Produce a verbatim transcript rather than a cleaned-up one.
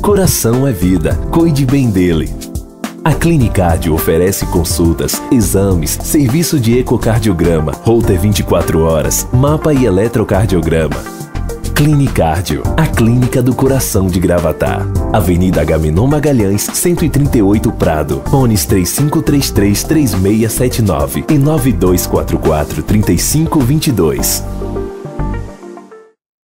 Coração é vida, cuide bem dele. A Clinicardio oferece consultas, exames, serviço de ecocardiograma, Holter vinte e quatro horas, mapa e eletrocardiograma. Clinicardio, a clínica do coração de Gravatá. Avenida Agamenon Magalhães, cento e trinta e oito Prado. Fones três cinco três três, três seis sete nove e nove dois quatro quatro, três cinco dois dois.